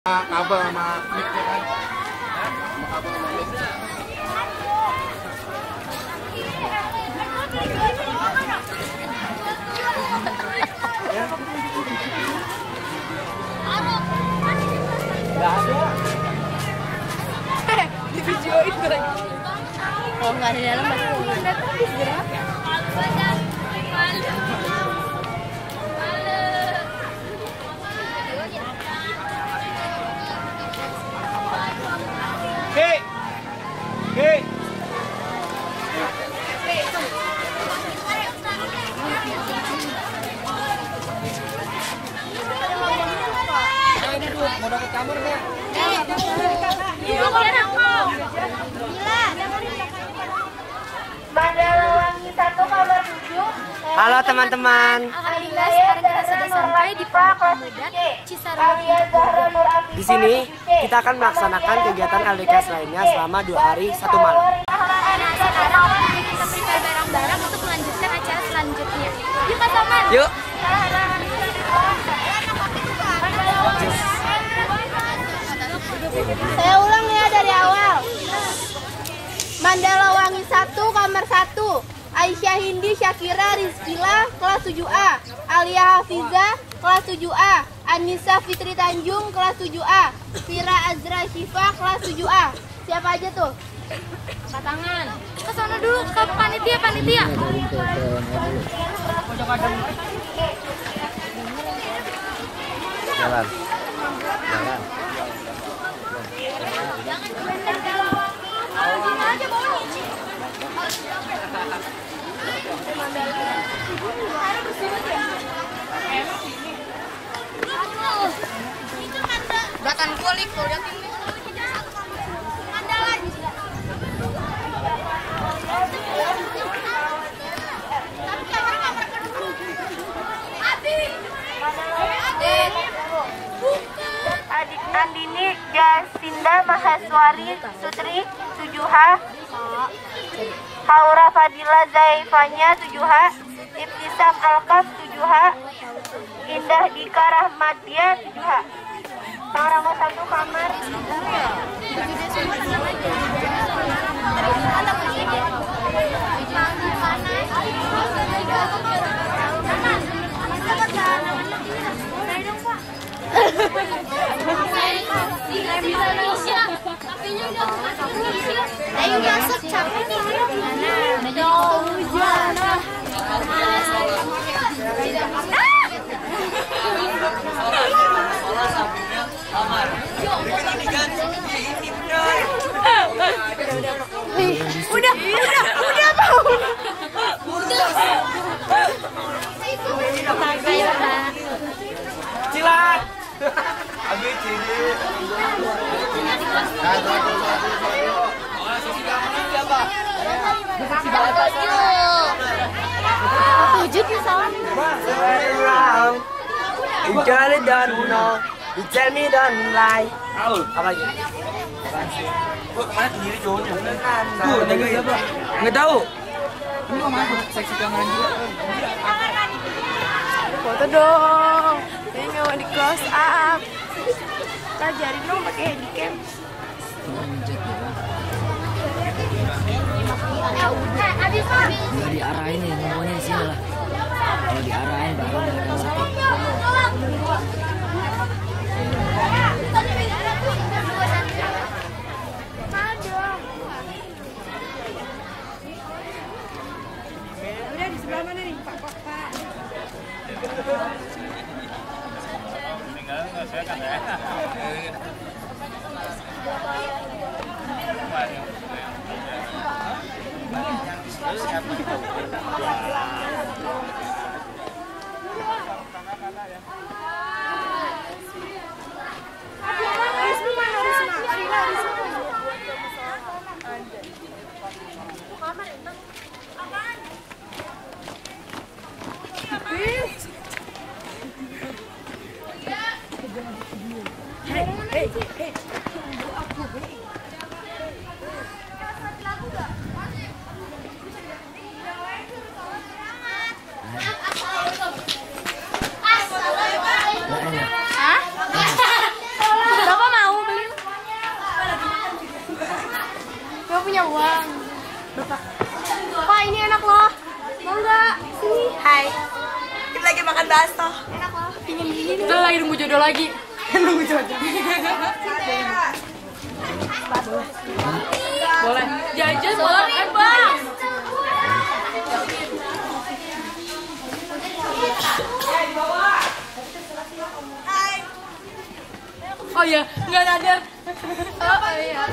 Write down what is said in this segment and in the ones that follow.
kabel sama mic-nya kan. Sama kabel sama mic. Gak ada. Di videoin gue lagi. Kalau nggak ada di dalam pasti nggak datang habis gerak. Mau dapat kamar nggak? Mandalawangi 1 kamar 7. Halo teman-teman. Alhamdulillah sekarang kita sudah sampai di Pondok Pemuda Cisarua. Di sini kita akan melaksanakan kegiatan LDKS lainnya selama 2 hari 1 malam. Nah sekarang kita prepare barang-barang untuk melanjutkan acara selanjutnya. Yuk Mas Aman. Yuk. Saya ulang ya dari awal. Mandalawangi 1 kamar 1. Aisyah Hindi Syakira Rizkila kelas 7A. Alia Hafiza kelas 7A. Anissa Fitri Tanjung kelas 7A. Fira Azra Syifa kelas 7A. Siapa aja tuh? Angkat tangan. Ke sana dulu ke panitia. Jalan. Belakang kulik kau lihat ini. Adik Andini Jasinda Mahaswari Sutri 7H. Haura Fadila Zaifanya 7H. Ibtisam Alkaf 7H. Indah Dika Rahmadia 7H. Tangerang 1 kamar. Ayo masuk capek nih. Cilat. Agak ciri. Wujud nih salam. You tell it don't know. You tell me don't lie. Apa lagi? Gua kemana sendiri cowoknya? Tuh, jaga siapa? Nggak tahu. Ini mau masuk seksi kameran juga. Foto dong. Ini nggak mau di close up. Ajarin dong pakai handycam. Nggak diarahin ya, ngomongnya di sini lah. Kalau diarahin baru mereka ngerti. Udah di sebelah mana nih Pak? Hey. punya uang. Berapa? Pak, ini enak loh. Mau nggak? Sini. Hai. Kita lagi makan bakso. Enak loh. Pingin gini. Kita lagi nunggu jodoh lagi. Nunggu jodoh. Boleh. Jajan boleh kan, Bang? Oh iya, nggak ada. Oh iya.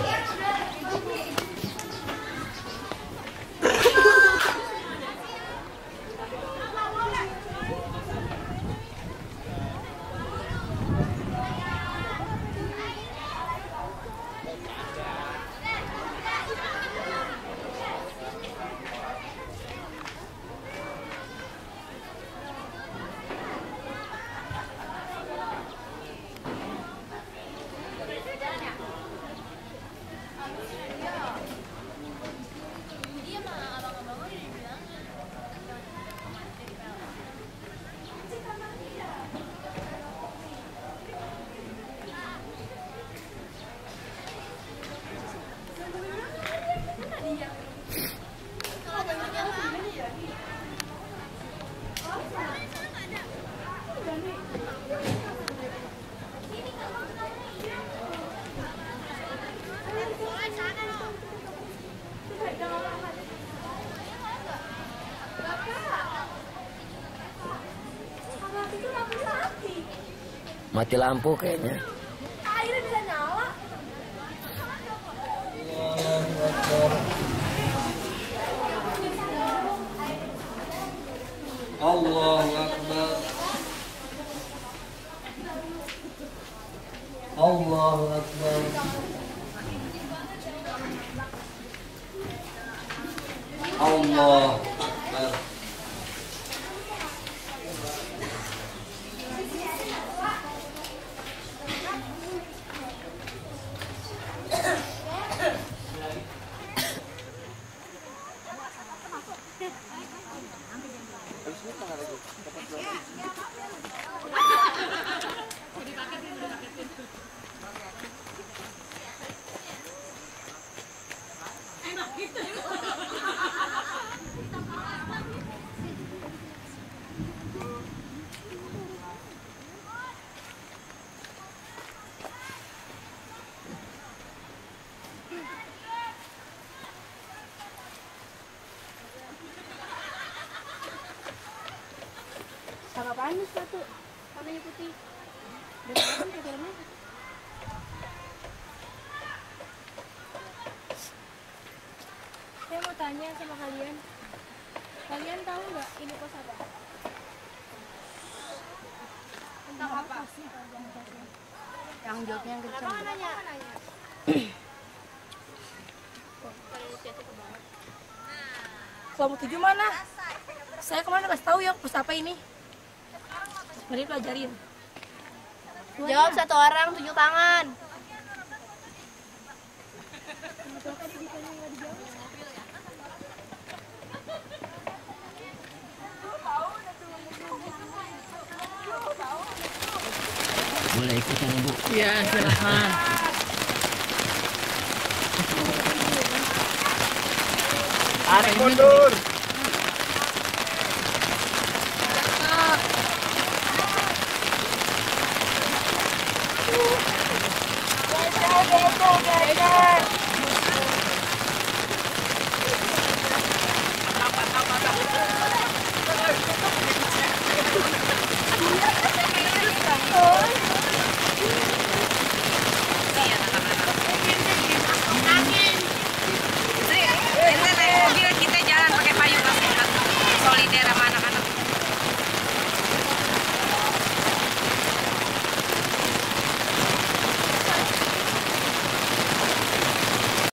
Mati lampu kayaknya. Airnya bisa nyala. Allahu Akbar. Allahu Akbar. Allah Akbar. Sama apaan nih sepatu? Warnanya putih. Dan apaan ke dalamnya? Saya mau tanya sama kalian. Kalian tahu nggak ini pos apa? Tentang apa? Yang jawabnya yang kencang. Apa nanya? Kelompok 7 mana? Saya kemana kasih tahu ya pos apa ini? Mari pelajarin. Jawab satu orang, tunjuk tangan. Boleh ikutan, Bu? Iya, silakan. Tarik mundur. Gajah.